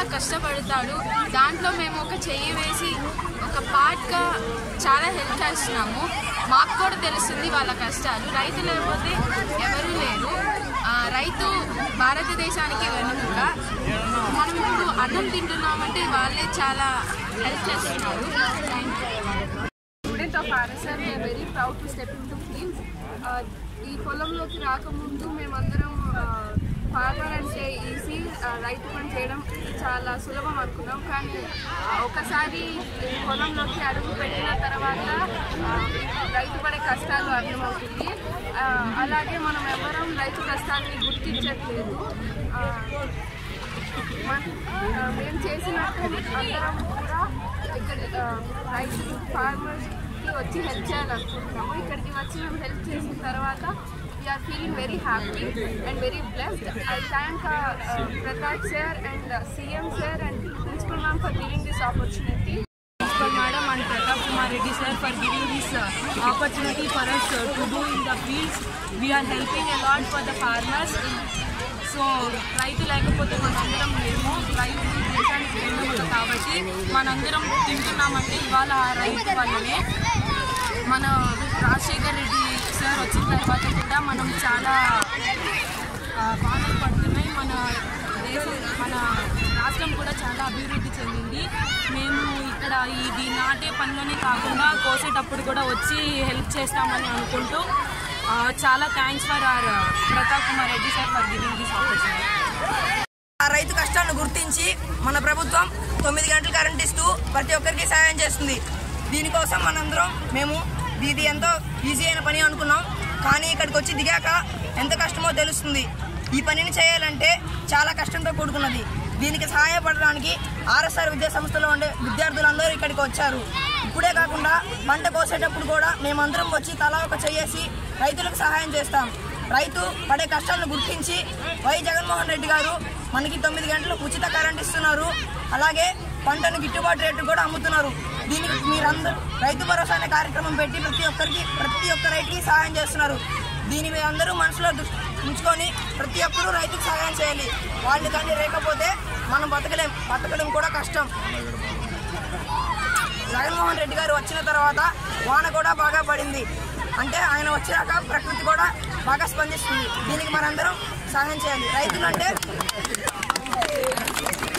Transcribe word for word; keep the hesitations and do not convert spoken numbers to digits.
కష్టపడతాడు. దాంట్లో మేము ఒక చెయ్యి వేసి ఒక పార్ట్గా చాలా హెల్ప్ చేస్తున్నాము. మాకు కూడా తెలుస్తుంది వాళ్ళ కష్టాలు. రైతు లేకపోతే ఎవరూ లేరు. రైతు భారతదేశానికి వెనుక. మనం ఇప్పుడు అన్నం తింటున్నామంటే వాళ్ళే చాలా హెల్ప్ చేస్తున్నారు. Thank you. Student of RSR we are very proud to step into fields. ఈ పొలంలోకి రాకముందు మేమందరం ఫార్మర్ అంటే ఈజీ, రైతు పని చేయడం చాలా సులభం అనుకున్నాం. కానీ ఒకసారి పొలంలోకి అడుగు పెట్టిన తర్వాత రైతు పడే కష్టాలు అర్థమవుతుంది. అలాగే మనం ఎవరం రైతు కష్టాన్ని గుర్తించట్లేదు. మేము చేసినట్టు అందరం కూడా ఇక్కడ రైతు ఫార్మర్స్కి వచ్చి హెల్ప్ చేయాలనుకుంటున్నాము. ఇక్కడికి వచ్చి మేము హెల్ప్ చేసిన తర్వాత we are feeling very happy and very blessed. I thank uh, uh, Prakash sir and uh, C M sir and Principal ma'am for giving this opportunity. Principal madam and Pratap Kumar Reddy sir for giving this uh, opportunity for us uh, to do in the fields. We are helping a lot for the farmers. So రైతు లేకపోతే మనందరం లేము. రైతు దేశానికి వెన్నుముక కాబట్టి మనందరం తింటున్నామంటే ఇవాళ రైతు వల్లనే. మన రాజశేఖర్ రెడ్డి సార్ వచ్చిన తర్వాత కూడా మనం చాలా బాధలు పడుతున్నాయి. మన దేశం మన రాష్ట్రం కూడా చాలా అభివృద్ధి చెందింది. మేము ఇక్కడ ఇది నాటే పనిలోనే కాకుండా కోసేటప్పుడు కూడా వచ్చి హెల్ప్ చేస్తామని అనుకుంటూ చాలా thanks for R Pratap Kumar Reddy sir for giving this opportunity. ఆ రైతు కష్టాలను గుర్తించి మన ప్రభుత్వం తొమ్మిది గంటలు కరెంట్ ఇస్తూ ప్రతి ఒక్కరికి సహాయం చేస్తుంది. దీనికోసం మనందరం మేము ఇది ఎంతో ఈజీ అయిన పని అనుకున్నాం. కానీ ఇక్కడికి వచ్చి దిగాక ఎంత కష్టమో తెలుస్తుంది. ఈ పనిని చేయాలంటే చాలా కష్టంతో కూడుకున్నది. దీనికి సహాయపడడానికి ఆర్ఎస్ఆర్ విద్యా సంస్థలో ఉండే విద్యార్థులందరూ ఇక్కడికి వచ్చారు. ఇప్పుడే కాకుండా పంట కోసేటప్పుడు కూడా మేమందరం వచ్చి తలా ఒక చెయ్యేసి రైతులకు సహాయం చేస్తాం. రైతు పడే కష్టాలను గుర్తించి వై జగన్మోహన్ రెడ్డి గారు మనకి తొమ్మిది గంటలు ఉచిత కరెంట్ ఇస్తున్నారు. అలాగే పంటను గిట్టుబాటు రేటు కూడా అమ్ముతున్నారు. దీనికి మీరందరూ రైతు భరోసా అనే కార్యక్రమం పెట్టి ప్రతి ఒక్కరికి ప్రతి ఒక్క రైతుకి సహాయం చేస్తున్నారు. దీన్ని మీరు అందరూ మనసులో ఉంచుకొని ప్రతి ఒక్కరూ రైతుకు సహాయం చేయాలి. వాళ్ళు కానీ లేకపోతే మనం బతకలేం, బతకడం కూడా కష్టం. జగన్మోహన్ రెడ్డి గారు వచ్చిన తర్వాత వాన కూడా బాగా పడింది. అంటే ఆయన వచ్చాక ప్రకృతి కూడా బాగా స్పందిస్తుంది. దీనికి మనందరం సహాయం చేయాలి. రైతులంటే